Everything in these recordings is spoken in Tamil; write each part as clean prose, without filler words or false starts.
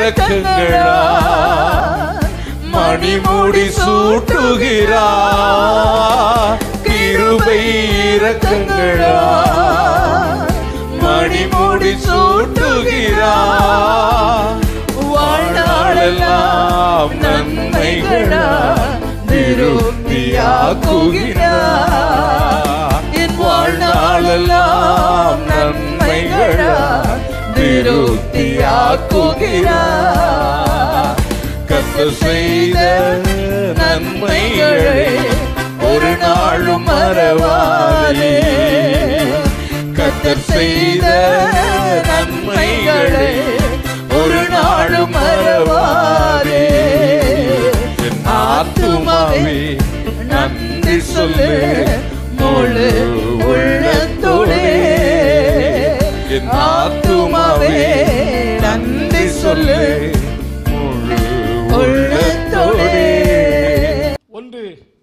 இரக்கங்களா மணிமுடி சூட்டுகிறார் கிருபை இரக்கங்களா மணிமுடி சூட்டுகிறார் வாழ்நாளெல்லாம் நன்மைகளா திருப்தியாக்குகிறார் என் வாழ்நாளெல்லாம் நன்மைகளா திருப்தியாக்குகிறார் கர்த்தர் செய்த நன்மைகளை ஒரு நாளும் மறவாதே கர்த்தர் செய்த நன்மைகளை ஒரு நாளும் மறவாதே என் ஆத்துமாவே நன்றி சொல்லு முழு உள்ளத்தோடே என் ஆத்துமாவே நன்றி சொல்லு முழு உள்ளத்தோடே. 1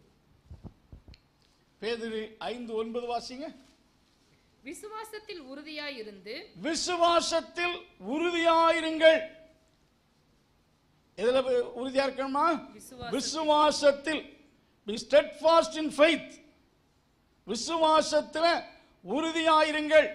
பேதுரு 5:9 வாசிங்க. விசுவாசத்தில் உறுதியாயிருந்து விசுவாசத்தில் உறுதியாயிருங்கள். எதுல உறுதியா இருக்கணுமா? விசுவாசத்தில். Be steadfast in faith. விசுவாசத்தில் உறுதியாயிருங்கள்.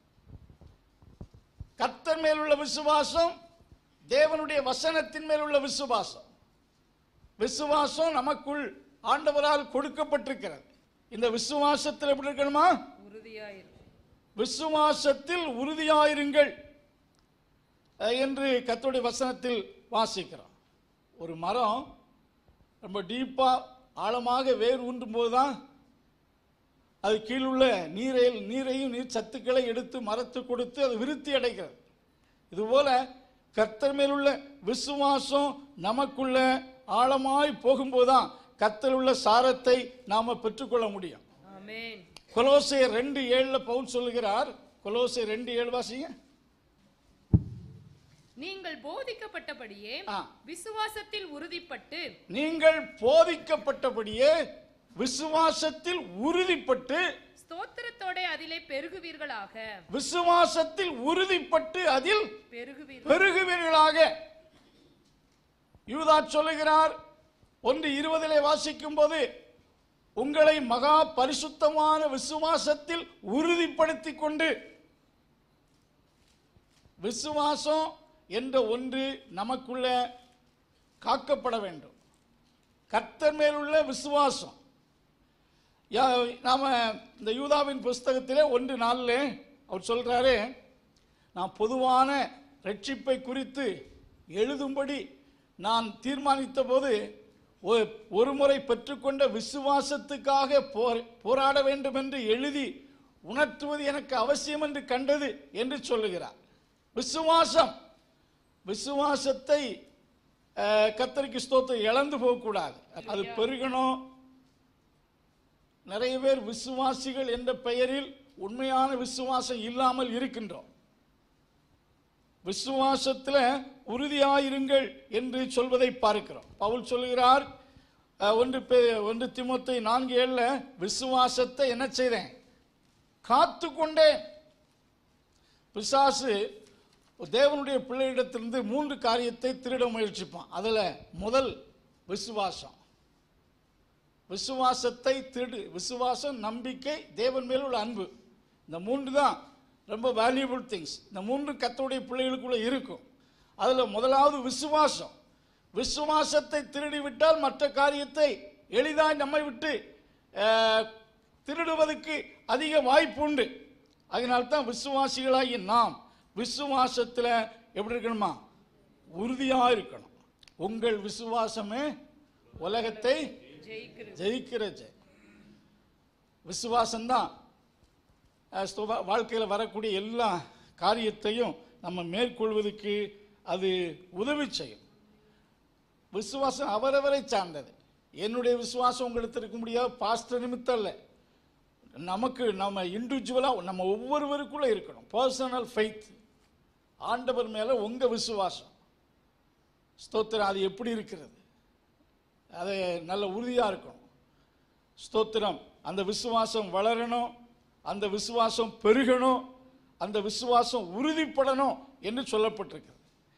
கர்த்தர் மேல் உள்ள விசுவாசம், தேவனுடைய வசனத்தின் மேல் உள்ள விசுவாசம். விசுவாசம் நமக்குள் ஆண்டவரால் கொடுக்கப்பட்டிருக்கிறது. இந்த விசுவாசத்தில் எப்படி இருக்கணுமா? விசுவாசத்தில் உறுதியாயிருங்கள் என்று கர்த்தருடைய வசனத்தில் வாசிக்கிறோம். ஒரு மரம் ரொம்ப டீப்பா ஆழமாக வேர் ஊன்றும் போதுதான் அது கீழுள்ள நீரையும் நீர் சத்துக்களை எடுத்து மரத்து கொடுத்து அது விருத்தி அடைகிறது. இதுபோல கர்த்தர் மேலுள்ள விசுவாசம் நமக்குள்ள ஆழமாய் போகும்போதுதான் கர்த்தர் உள்ள சாரத்தை நாம பெற்றுக்கொள்ள முடியும். கொலோசையர் 2:7 பவுல் சொல்லுகிறார். கொலோசையர் 2:7 வாசிங்க. நீங்கள் போதிக்கப்பட்டபடியே விசுவாசத்தில் உறுதிப்பட்டு நீங்கள் போதிக்கப்பட்டபடியே விசுவாசத்தில் உறுதிப்பட்டு ஸ்தோத்திரத்தோட அதிலே பெருகுவீர்களாக. விசுவாசத்தில் உறுதிப்பட்டு அதில் பெருகுவீர்களாக. யூதா சொல்லுகிறார் 1:20 வாசிக்கும் போது உங்களை மகா பரிசுத்தமான விசுவாசத்தில் உறுதிப்படுத்திக் கொண்டு. விசுவாசம் என்ற ஒன்று நமக்குள்ள காக்கப்பட வேண்டும். கர்த்தர் மேலுள்ள விசுவாசம். நாம இந்த யூதாவின் புஸ்தகத்திலே 1:4 அவர் சொல்றாரு, நான் பொதுவான ரட்சிப்பை குறித்து எழுதும்படி நான் தீர்மானித்த போது ஒரு முறை பெற்றுக்கொண்ட விசுவாசத்துக்காக போராட வேண்டும் என்று எழுதி உணர்த்துவது எனக்கு அவசியம் என்று கண்டது என்று சொல்லுகிறார். விசுவாசத்தை கர்த்தருக்கு ஸ்தோத்திரம் இழந்து போகக்கூடாது. அது பெருகணும். நிறைய பேர் விசுவாசிகள் என்ற பெயரில் உண்மையான விசுவாசம் இல்லாமல் இருக்கின்றோம். விசுவாசத்தில் உறுதியாயிருங்கள் என்று சொல்வதை பார்க்கிறோம். பவுல் சொல்லுகிறார் 1 தீமோத்தேயு 4:7 விசுவாசத்தை என்ன செய்தேன்? காத்து கொண்டேன். பிசாசு தேவனுடைய பிள்ளையிடத்திலிருந்து 3 காரியத்தை திருட முயற்சிப்பான். அதுல முதல் விசுவாசம். விசுவாசத்தை திருடு. விசுவாசம், நம்பிக்கை, தேவன் மேல் உள்ள அன்பு. இந்த 3 தான் ரொம்ப வேல்யூபிள் திங்ஸ். இந்த 3 கர்த்தருடைய பிள்ளைகளுக்குள்ள இருக்கும். அதுல முதலாவது விசுவாசம். விசுவாசத்தை திருடிவிட்டால் மற்ற காரியத்தை எளிதாய் நம்மை விட்டு திருடுவதற்கு அதிக வாய்ப்பு உண்டு. அதனால்தான் விசுவாசிகளாகி நாம் விசுவாசத்தில் எப்படி இருக்கணுமா? உறுதியா இருக்கணும். உங்கள் விசுவாசமே உலகத்தை ஜெயிக்கிற விசுவாசம்தான் வாழ்க்கையில் வரக்கூடிய எல்லா காரியத்தையும் நம்ம மேற்கொள்வதற்கு அது உதவி செய்யும். விசுவாசம் அவரவரை சார்ந்தது. என்னுடைய விசுவாசம் உங்களுக்கு இருக்க முடியாது, பாஸ்டர் நிமித்தம் இல்லை. நம்ம இண்டிவிஜுவலாக நம்ம ஒவ்வொருவருக்குள்ள இருக்கணும். Personal faith. ஆண்டவர் மேல உங்க விசுவாசம் ஸ்தோத்திரம் அது எப்படி இருக்கிறது? அது நல்ல உறுதியா இருக்கணும். ஸ்தோத்திரம். அந்த விசுவாசம் வளரணும், அந்த விசுவாசம் பெருகணும், அந்த விசுவாசம் உறுதிப்படணும் என்று சொல்லப்பட்டிருக்கிறது.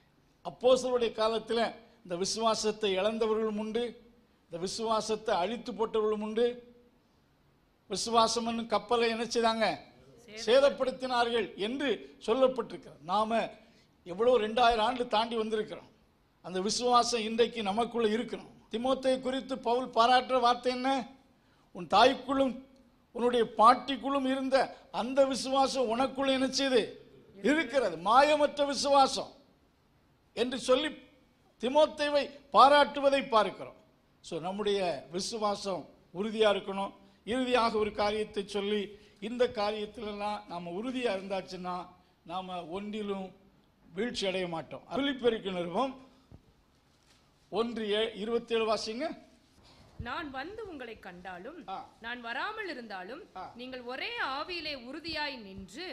அப்போஸ்தலருடைய காலத்தில் இந்த விசுவாசத்தை இழந்தவர்களும் உண்டு, இந்த விசுவாசத்தை அழித்து போட்டவர்களும் உண்டு. விசுவாசம் கப்பலை என்ன செய்தாங்க? சேதப்படுத்தினார்கள் என்று சொல்லப்பட்டிருக்கிறது. நாம எவ்வளவு 2000 ஆண்டு தாண்டி வந்திருக்கிறோம். அந்த விசுவாசம் இன்றைக்கு நமக்குள்ள இருக்கணும். தீமோத்தேயு குறித்து பவுல் பாராட்டுற வார்த்தை என்ன? உன் தாய்க்குள்ளும் உன்னுடைய பாட்டிக்குள்ளும் இருந்த அந்த விசுவாசம் உனக்குள்ள என்ன செய்து இருக்கிறது, மாயமற்ற விசுவாசம் என்று சொல்லி தீமோத்தேயுவை பாராட்டுவதை பார்க்கிறோம். ஸோ நம்முடைய விசுவாசம் உறுதியா இருக்கணும். இறுதியாக ஒரு காரியத்தை சொல்லி, இந்த காரியத்திலெல்லாம் நாம் உறுதியா இருந்தாச்சுன்னா நாம ஒன்றிலும் வீழ்ச்சி அடைய மாட்டோம். பிலிப்பியருக்கு நிருபம் 1:27 வாசிங்க. நான் வந்து உங்களை கண்டாலும் நான் வராமல் இருந்தாலும் நீங்கள் ஒரே ஆவியிலே உறுதியாய் நின்று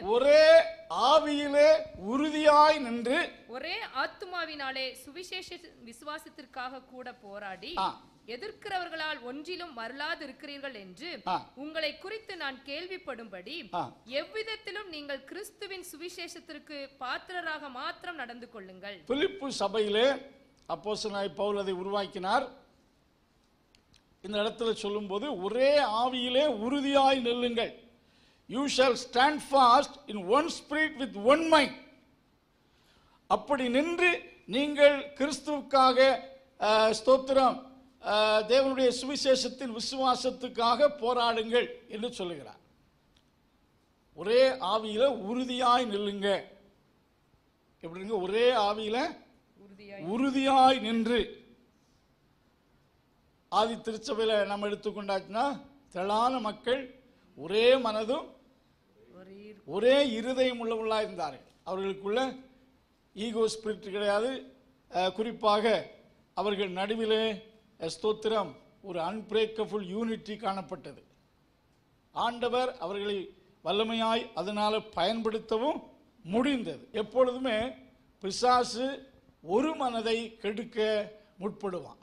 ஒரே ஆத்துமாவினாலே சுவிசேஷ விசுவாசத்திற்காக கூட போராடி எதிர்க்கிறவர்களால் ஒன்றிலும் மறலாது இருக்கிறீர்கள் என்று உங்களை குறித்து நான் கேள்விப்படும்படி எவ்விதத்திலும் நீங்கள் கிறிஸ்துவின் சுவிசேஷத்திற்கு பாத்திரராக மாத்திரம் நடந்து கொள்ளுங்கள். பிலிப்பு சபையிலே அப்போஸ்தலனாகிய பவுல் அதை உருவாக்கினார். இந்த இடத்துல சொல்லும் போது ஒரே ஆவியிலே உறுதியாய் நில்லுங்கள். You shall stand fast in one spirit with one mind. அப்படி நின்று நீங்கள் கிறிஸ்துவுக்காக ஸ்தோத்திரம் தேவனுடைய சுவிசேஷத்தின் விசுவாசத்துக்காக போராடுங்கள் என்று சொல்லுகிறார். ஒரே ஆவியில உறுதியாய் நில்லுங்க. எப்படிங்க? ஒரே ஆவியில உறுதியாய் நின்று. ஆதி திருச்சபையில நம்ம எடுத்துக்கொண்டாச்சுன்னா திரளான மக்கள் ஒரே மனதும் ஒரே இருதயம் உள்ளவர்களா இருந்தார்கள். அவர்களுக்குள்ள ஈகோ ஸ்பிரிட் கிடையாது. குறிப்பாக அவர்கள் நடுவிலே ஸ்தோத்திரம் ஒரு அன்பிரேக்கபிள் யூனிட்டி காணப்பட்டது. ஆண்டவர் அவர்களை வல்லமையாய் அதனால பயன்படுத்தவும் முடிந்தது. எப்பொழுதுமே பிசாசு ஒரு மனதை கெடுக்க முற்படுவான்.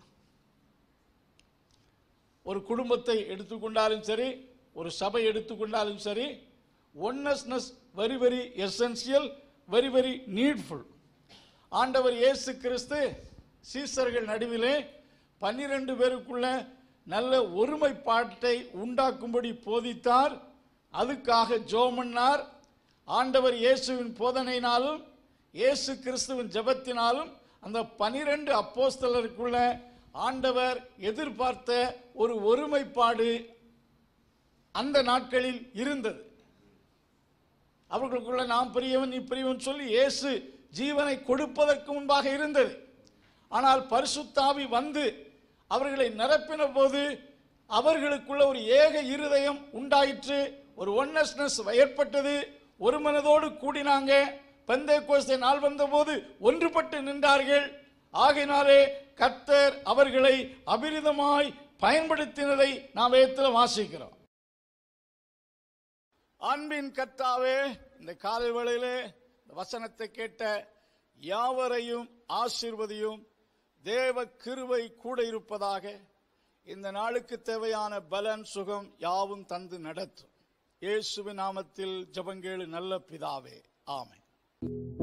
ஒரு குடும்பத்தை எடுத்துக்கொண்டாலும் சரி, ஒரு சபை எடுத்துக்கொண்டாலும் சரி, oneness very very essential, very very needful. ஆண்டவர் இயேசு கிறிஸ்து சீசர்கள் நடுவிலே 12 பேருக்குள்ள நல்ல ஒருமைப்பாட்டை உண்டாக்கும்படி போதித்தார். அதுக்காக ஜெபம்னார். ஆண்டவர் இயேசுவின் போதனையினாலும் இயேசு கிறிஸ்துவின் ஜெபத்தினாலும் அந்த 12 அப்போஸ்தலருக்குள்ள ஆண்டவர் எதிர்பார்த்த ஒரு ஒருமைப்பாடு அந்த நாட்களில் இருந்தது. அவர்களுக்குள்ள நாம் பெரியவன் நீ பெரியவன் சொல்லி இயேசு ஜீவனை கொடுப்பதற்கு முன்பாக இருந்தது. ஆனால் பரிசுத்த ஆவி வந்து அவர்களை நிரப்பின போது அவர்களுக்குள்ள ஒரு ஏக இருதயம் உண்டாயிற்று. ஒரு ஒன்னஸ்னஸ் ஏற்பட்டது. ஒரு மனதோடு கூடினாங்க. பெந்தேகோஸ்தே நாள் வந்தபோது ஒன்றுபட்டு நின்றார்கள். ஆகையினாலே கர்த்தர் அவர்களை அபிரிதமாய் பயன்படுத்தினதை நாம் வேதத்தில் வாசிக்கிறோம். அன்பின் கர்த்தாவே, இந்த காலை வேளையிலே வசனத்தை கேட்ட யாவரையும் ஆசீர்வதியும். தேவ கிருபை கூட இருப்பதாக. இந்த நாளுக்கு தேவையான பலன் சுகம் யாவும் தந்து நடத்தும். இயேசுவின் நாமத்தில் ஜெபங்கேளு நல்ல பிதாவே, ஆமென்.